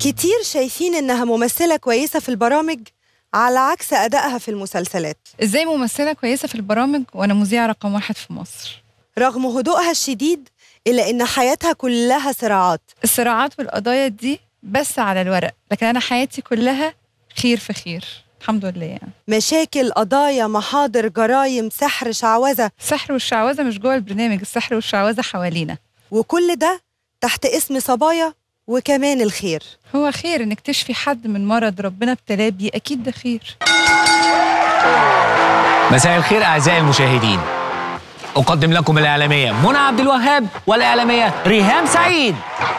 كتير شايفين إنها ممثلة كويسة في البرامج على عكس أدائها في المسلسلات. ازاي ممثلة كويسة في البرامج وانا مذيعة رقم 1 في مصر؟ رغم هدوءها الشديد إلا إن حياتها كلها صراعات. الصراعات والقضايا دي بس على الورق، لكن انا حياتي كلها خير في خير الحمد لله. يعني مشاكل، قضايا، محاضر، جرايم، سحر، شعوذة. السحر والشعوذة مش جوه البرنامج، السحر والشعوذة حوالينا، وكل ده تحت اسم صبايا وكمان الخير. هو خير انك تشفي حد من مرض ربنا ابتلاه بيه، اكيد ده خير. مساء الخير اعزائي المشاهدين، اقدم لكم الاعلاميه منى عبد الوهاب والاعلاميه ريهام سعيد.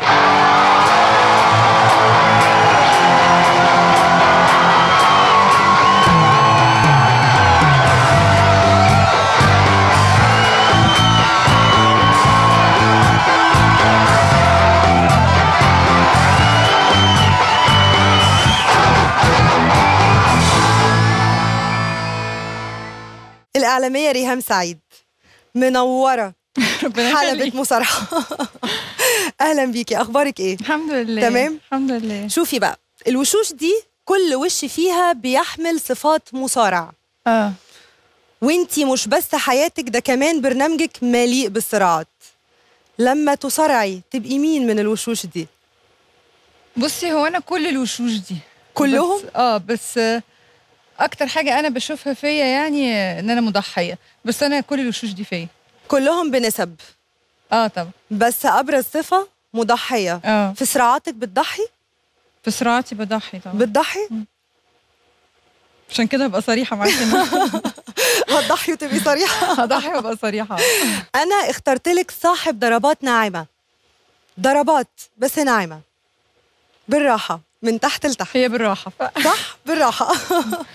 الإعلامية ريهام سعيد منورة ربنا حلبة يخليك. مصارحة. أهلا بيكي، أخبارك إيه؟ الحمد لله تمام؟ الحمد لله. شوفي بقى، الوشوش دي كل وش فيها بيحمل صفات مصارع، وانتي مش بس حياتك، ده كمان برنامجك مليء بالصراعات. لما تصارعي تبقي مين من الوشوش دي؟ بصي، هو انا كل الوشوش دي كلهم؟ بس اكتر حاجه انا بشوفها فيا يعني ان انا مضحيه، بس انا كل الوشوش دي فيا. كلهم بنسب؟ طبعا. بس أبرز صفة مضحية. في صراعاتك بتضحي؟ في صراعاتي بضحي طبعا. بتضحي؟ عشان كده هبقى صريحه معاكي. هتضحي وتبقي صريحة؟ هضحي وابقى صريحه. أنا اخترت لك صاحب ضربات ناعمة، ضربات بس ناعمة، بالراحة من تحت لتحت. هي بالراحه صح؟ بالراحة.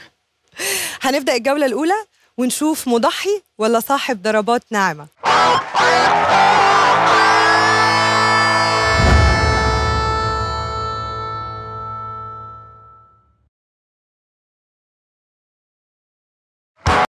هنبدأ الجولة الأولى ونشوف مضحي ولا صاحب ضربات ناعمة.